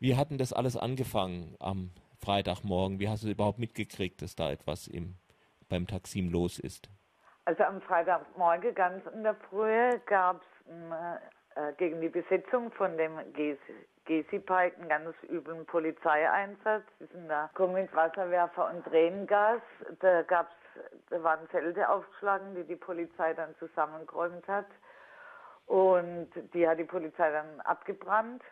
Wie hat denn das alles angefangen am Freitagmorgen? Wie hast du überhaupt mitgekriegt, dass da etwas beim Taksim los ist? Also am Freitagmorgen ganz in der Früh gab es gegen die Besetzung von dem Gezi-Park einen ganz üblen Polizeieinsatz. Die sind da gekommen mit Wasserwerfer und Tränengas. Da waren Zelte aufgeschlagen, die die Polizei dann zusammengeräumt hat. Und die hat die Polizei dann abgebrannt.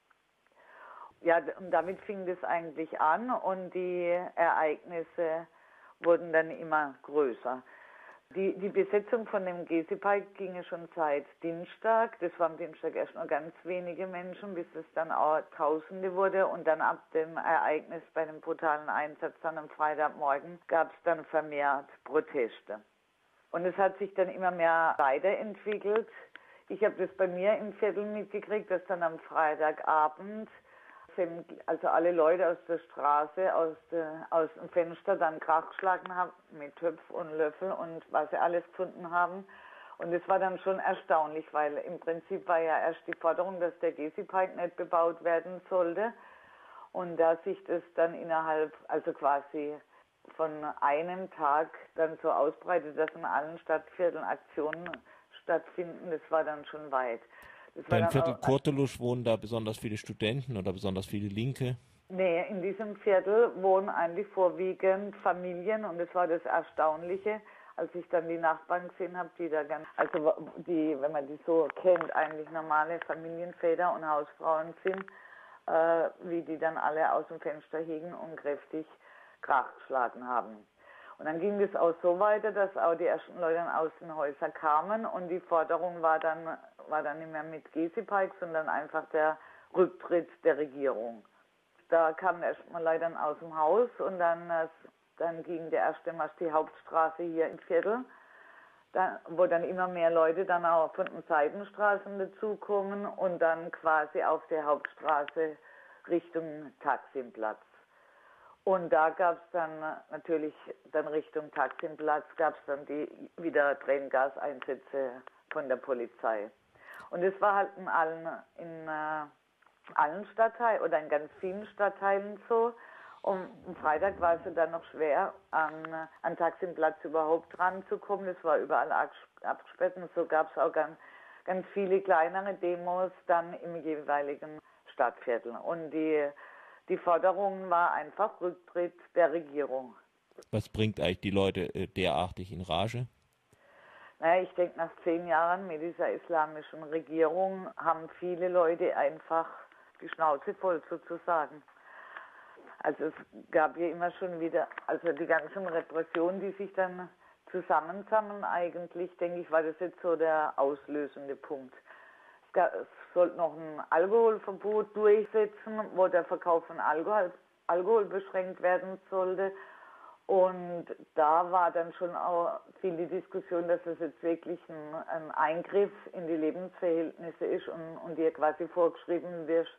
Ja, und damit fing das eigentlich an und die Ereignisse wurden dann immer größer. Die Besetzung von dem Gezi-Park ging ja schon seit Dienstag. Das war am Dienstag erst nur ganz wenige Menschen, bis es dann auch Tausende wurde. Und dann ab dem Ereignis bei dem brutalen Einsatz dann am Freitagmorgen gab es dann vermehrt Proteste. Und es hat sich dann immer mehr weiterentwickelt. Ich habe das bei mir im Viertel mitgekriegt, dass dann am Freitagabend also alle Leute aus der Straße, aus dem Fenster dann Krach geschlagen haben mit Töpfen und Löffel und was sie alles gefunden haben. Und das war dann schon erstaunlich, weil im Prinzip war ja erst die Forderung, dass der Gezi-Park nicht bebaut werden sollte. Und da sich das dann also quasi von einem Tag dann so ausbreitet, dass in allen Stadtvierteln Aktionen stattfinden, das war dann schon weit. Beim Viertel Kurtulusch wohnen da besonders viele Studenten oder besonders viele Linke? Nee, in diesem Viertel wohnen eigentlich vorwiegend Familien und das war das Erstaunliche, als ich dann die Nachbarn gesehen habe, wenn man die so kennt, eigentlich normale Familienväter und Hausfrauen sind, wie die dann alle aus dem Fenster hingen und kräftig Krach geschlagen haben. Und dann ging es auch so weiter, dass auch die ersten Leute aus den Häusern kamen und die Forderung war dann nicht mehr mit Gezi-Park, sondern einfach der Rücktritt der Regierung. Da kamen erstmal Leute dann aus dem Haus und dann ging der erste Marsch die Hauptstraße hier im Viertel, wo dann immer mehr Leute dann auch von den Seitenstraßen dazukommen und dann quasi auf der Hauptstraße Richtung Taksimplatz. Und da gab es dann natürlich dann Richtung Taksimplatz gab es dann wieder Tränengaseinsätze von der Polizei. Und es war halt in allen Stadtteilen oder in ganz vielen Stadtteilen so. Und am Freitag war es dann noch schwer, an Taksimplatz überhaupt ranzukommen. Es war überall abgesperrt und so gab es auch ganz viele kleinere Demos dann im jeweiligen Stadtviertel. Und die Forderung war einfach Rücktritt der Regierung. Was bringt eigentlich die Leute derartig in Rage? Naja, ich denke, nach 10 Jahren mit dieser islamischen Regierung haben viele Leute einfach die Schnauze voll sozusagen. Also es gab ja immer schon wieder, also die ganzen Repressionen, die sich dann zusammensammeln eigentlich, denke ich, war das jetzt so der auslösende Punkt. Es sollte noch ein Alkoholverbot durchsetzen, wo der Verkauf von Alkohol beschränkt werden sollte. Und da war dann schon auch viel die Diskussion, dass es jetzt wirklich ein Eingriff in die Lebensverhältnisse ist und dir quasi vorgeschrieben wird,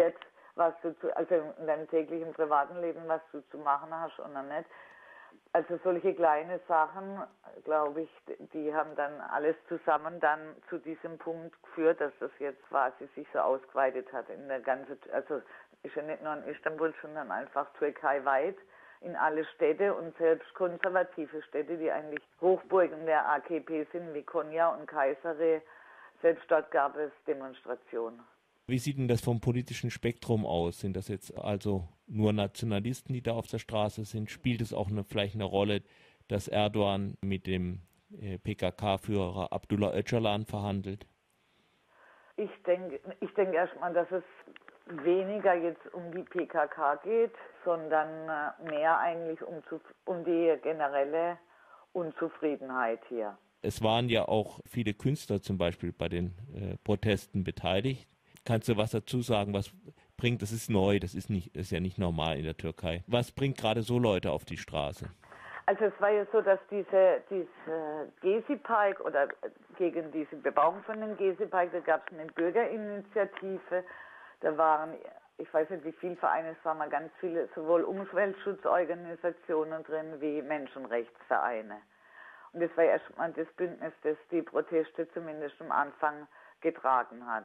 also in deinem täglichen privaten Leben, was du zu machen hast oder nicht. Also solche kleine Sachen, glaube ich, die haben dann alles zusammen dann zu diesem Punkt geführt, dass das jetzt quasi sich so ausgeweitet hat in der ganzen, also ist ja nicht nur in Istanbul, sondern einfach türkeiweit in alle Städte und selbst konservative Städte, die eigentlich Hochburgen der AKP sind, wie Konya und Kayseri, selbst dort gab es Demonstrationen. Wie sieht denn das vom politischen Spektrum aus? Sind das jetzt also nur Nationalisten, die da auf der Straße sind? Spielt es auch vielleicht eine Rolle, dass Erdogan mit dem PKK-Führer Abdullah Öcalan verhandelt? Ich denke erstmal, dass es weniger jetzt um die PKK geht, sondern mehr eigentlich um die generelle Unzufriedenheit hier. Es waren ja auch viele Künstler zum Beispiel bei den Protesten beteiligt. Kannst du was dazu sagen, was bringt, das ist neu, das ist ja nicht normal in der Türkei. Was bringt gerade so Leute auf die Straße? Also es war ja so, dass diese Gezi-Park oder gegen diese Bebauung von dem Gezi-Park, da gab es eine Bürgerinitiative, da waren, ich weiß nicht wie viele Vereine, es waren mal ganz viele, sowohl Umweltschutzorganisationen drin wie Menschenrechtsvereine. Und das war erstmal das Bündnis, das die Proteste zumindest am Anfang getragen hat.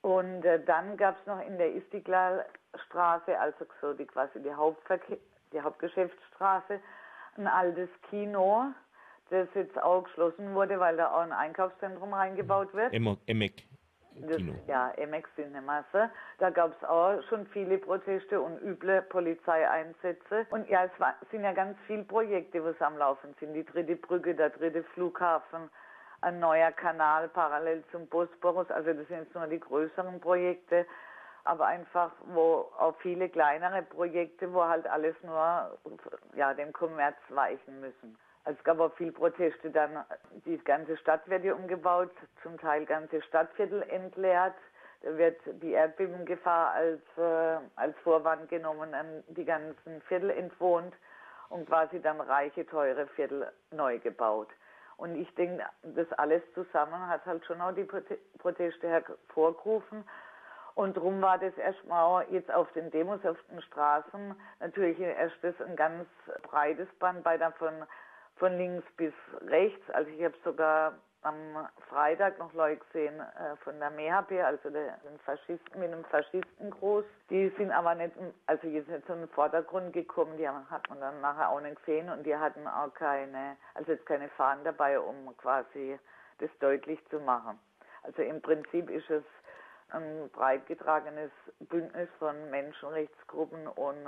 Und dann gab es noch in der Istiklal-Straße, also so quasi die Hauptgeschäftsstraße, ein altes Kino, das jetzt auch geschlossen wurde, weil da auch ein Einkaufszentrum reingebaut wird. Emek Kino. Emek Cinemasse. Da gab es auch schon viele Proteste und üble Polizeieinsätze. Und ja, sind ja ganz viele Projekte, was am Laufen sind. Die dritte Brücke, der dritte Flughafen, ein neuer Kanal parallel zum Bosporus. Also das sind jetzt nur die größeren Projekte. Aber einfach, wo auch viele kleinere Projekte, wo halt alles nur dem Kommerz weichen müssen. Also es gab auch viele Proteste, dann die ganze Stadt wird hier umgebaut, zum Teil ganze Stadtviertel entleert. Da wird die Erdbebengefahr als Vorwand genommen, dann die ganzen Viertel entwohnt und quasi dann reiche, teure Viertel neu gebaut. Und ich denke, das alles zusammen hat halt schon auch die Proteste hervorgerufen. Und darum war das erstmal jetzt auf den Demos, auf den Straßen natürlich erstes ein ganz breites Band von links bis rechts. Also ich habe sogar am Freitag noch Leute gesehen von der MHP, also den Faschisten mit einem Faschistengroß. Die sind aber nicht, also jetzt nicht so in den Vordergrund gekommen, die hat man dann nachher auch nicht gesehen und die hatten auch keine Fahnen dabei, um quasi das deutlich zu machen. Also im Prinzip ist es ein breit getragenes Bündnis von Menschenrechtsgruppen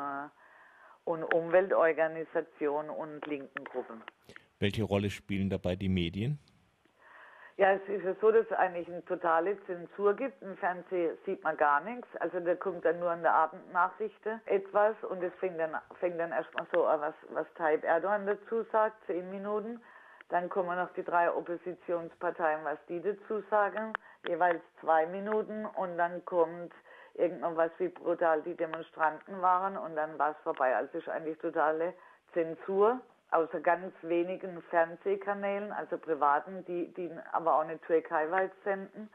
und Umweltorganisationen und linken Gruppen. Welche Rolle spielen dabei die Medien? Ja, es ist ja so, dass es eigentlich eine totale Zensur gibt. Im Fernsehen sieht man gar nichts. Also da kommt dann nur in der Abendnachrichten etwas und es fängt dann erstmal so an, was Tayyip Erdogan dazu sagt, 10 Minuten. Dann kommen noch die 3 Oppositionsparteien, was die dazu sagen, jeweils 2 Minuten und dann kommt irgendwas, wie brutal die Demonstranten waren und dann war es vorbei. Also es ist eigentlich totale Zensur, außer ganz wenigen Fernsehkanälen, also privaten, die aber auch nicht türkeiweit senden.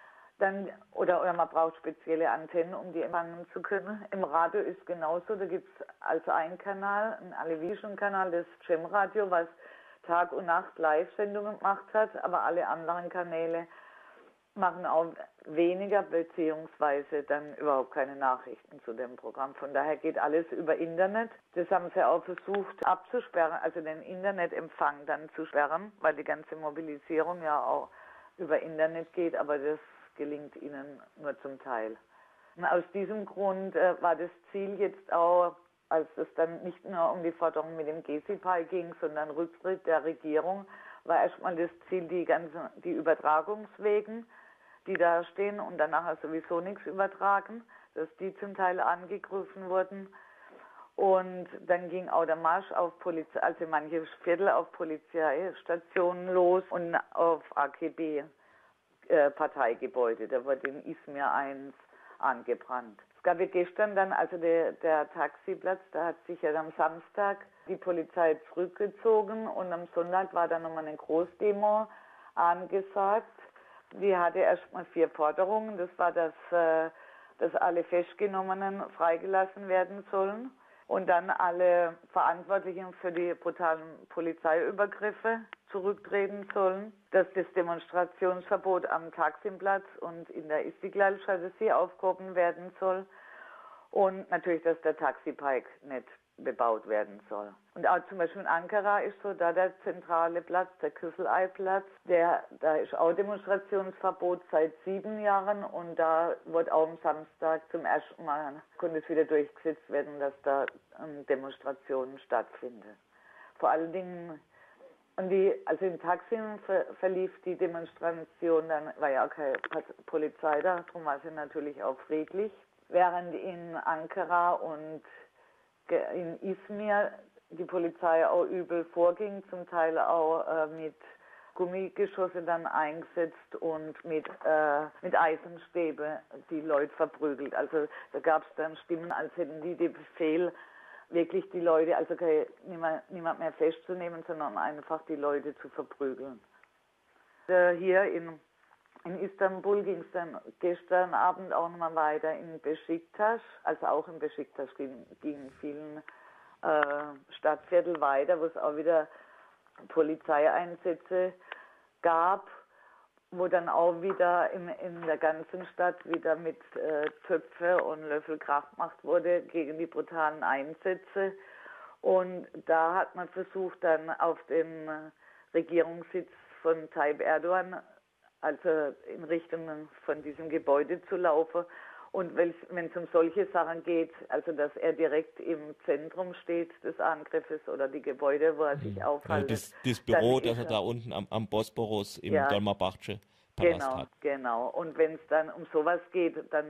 Oder man braucht spezielle Antennen, um die empfangen zu können. Im Radio ist genauso, da gibt es also einen Kanal, einen alevischen Kanal, das Cem-Radio, was Tag und Nacht Live-Sendungen gemacht hat, aber alle anderen Kanäle machen auch weniger beziehungsweise dann überhaupt keine Nachrichten zu dem Programm. Von daher geht alles über Internet. Das haben sie auch versucht abzusperren, also den Internetempfang dann zu sperren, weil die ganze Mobilisierung ja auch über Internet geht, aber das gelingt ihnen nur zum Teil. Und aus diesem Grund war das Ziel jetzt auch, als es dann nicht nur um die Forderung mit dem Gezi-Pai ging, sondern Rücktritt der Regierung, war erstmal das Ziel, die Übertragungswegen, die da stehen und danach sowieso nichts übertragen, dass die zum Teil angegriffen wurden. Und dann ging auch der Marsch auf also manche Viertel auf Polizeistationen los und auf AKB-Parteigebäude. Da wurde in Izmir 1 angebrannt. Es gab ja gestern dann, also der Taxiplatz, da hat sich ja am Samstag die Polizei zurückgezogen und am Sonntag war dann nochmal eine Großdemo angesagt. Die hatte erstmal 4 Forderungen. Das war, dass alle Festgenommenen freigelassen werden sollen und dann alle Verantwortlichen für die brutalen Polizeiübergriffe zurücktreten sollen, dass das Demonstrationsverbot am Taksimplatz und in der Istiklal-Straße aufgehoben werden soll und natürlich, dass der Taxipike nicht bebaut werden soll. Und auch zum Beispiel in Ankara ist so da der zentrale Platz, der Kızılay-Platz, da ist auch Demonstrationsverbot seit 7 Jahren und da wird auch am Samstag zum ersten Mal, konnte es wieder durchgesetzt werden, dass da Demonstrationen stattfinden. Vor allen Dingen, also in Taksim verlief die Demonstration, dann war ja auch keine Polizei da, darum war sie natürlich auch friedlich, während in Ankara und in Izmir die Polizei auch übel vorging, zum Teil auch mit Gummigeschosse dann eingesetzt und mit Eisenstäbe die Leute verprügelt. Also da gab es dann Stimmen, als hätten die den Befehl, wirklich die Leute, also niemand mehr festzunehmen, sondern einfach die Leute zu verprügeln. Hier in Istanbul ging es dann gestern Abend auch nochmal weiter in Beşiktaş. Also auch in Beşiktaş gingen vielen Stadtviertel weiter, wo es auch wieder Polizeieinsätze gab. wo dann auch wieder in der ganzen Stadt wieder mit Töpfe und Löffel Krach gemacht wurde gegen die brutalen Einsätze. Und da hat man versucht, dann auf den Regierungssitz von Tayyip Erdogan, also in Richtung von diesem Gebäude zu laufen. Und wenn es um solche Sachen geht, also dass er direkt im Zentrum steht des Angriffes oder die Gebäude, wo er sich aufhält. Das Büro, das er da unten am Bosporus im Dolmabahce Palast hat. Genau. Und wenn es dann um sowas geht, dann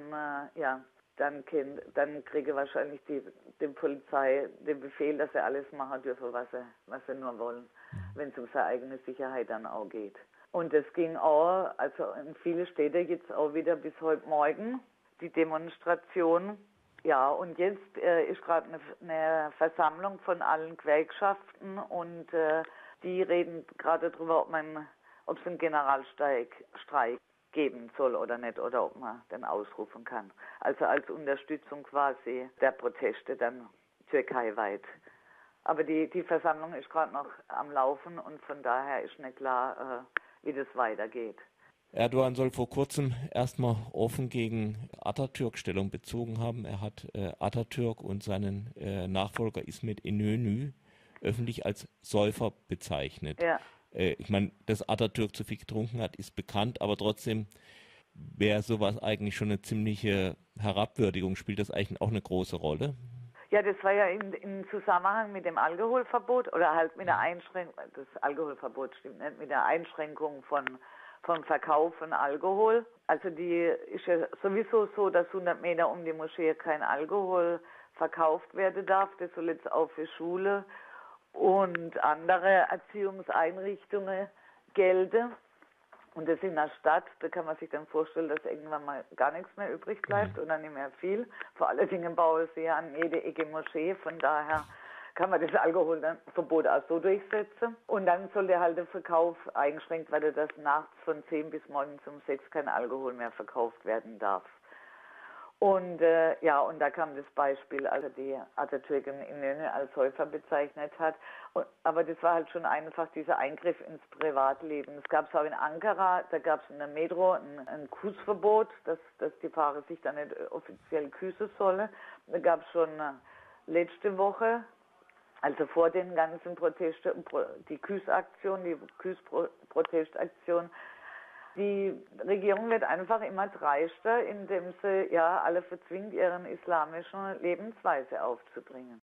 dann kriege wahrscheinlich die Polizei den Befehl, dass sie alles machen dürfen, was sie nur wollen, wenn es um seine eigene Sicherheit dann auch geht. Und das ging auch, also in viele Städte jetzt auch wieder bis heute Morgen, die Demonstration. Ja, und jetzt ist gerade eine Versammlung von allen Gewerkschaften und die reden gerade darüber, ob es einen Generalstreik geben soll oder nicht, oder ob man den ausrufen kann. Also als Unterstützung quasi der Proteste dann türkeiweit. Aber die Versammlung ist gerade noch am Laufen und von daher ist nicht klar, wie das weitergeht. Erdogan soll vor kurzem erstmal offen gegen Atatürk Stellung bezogen haben. Er hat Atatürk und seinen Nachfolger İsmet İnönü öffentlich als Säufer bezeichnet. Ja. Ich meine, dass Atatürk zu viel getrunken hat, ist bekannt, aber trotzdem wäre sowas eigentlich schon eine ziemliche Herabwürdigung. Spielt das eigentlich auch eine große Rolle? Ja, das war ja im Zusammenhang mit dem Alkoholverbot oder halt mit der Einschränkung, das Alkoholverbot stimmt nicht, mit der Einschränkung vom Verkauf von Alkohol. Also die ist ja sowieso so, dass 100 Meter um die Moschee kein Alkohol verkauft werden darf. Das soll jetzt auch für Schule und andere Erziehungseinrichtungen gelten. Und das in der Stadt, da kann man sich dann vorstellen, dass irgendwann mal gar nichts mehr übrig bleibt oder nicht mehr viel. Vor allen Dingen bauen sie ja an jede Ecke Moschee, von daher kann man das Alkoholverbot auch so durchsetzen. Und dann soll halt der Verkauf eingeschränkt werden, dass nachts von 10 bis morgens um 6 kein Alkohol mehr verkauft werden darf. Und und da kam das Beispiel, also die Atatürkin İnönü als Säufer bezeichnet hat. Aber das war halt schon einfach dieser Eingriff ins Privatleben. Es gab es auch in Ankara, da gab es in der Metro ein Kussverbot, dass die Fahrer sich da nicht offiziell küssen sollen. Da gab es schon letzte Woche, also vor den ganzen Protesten, die Küssaktion, die Küssprotestaktion. Die Regierung wird einfach immer dreister, indem sie alle verzwingt, ihren islamischen Lebensweise aufzubringen.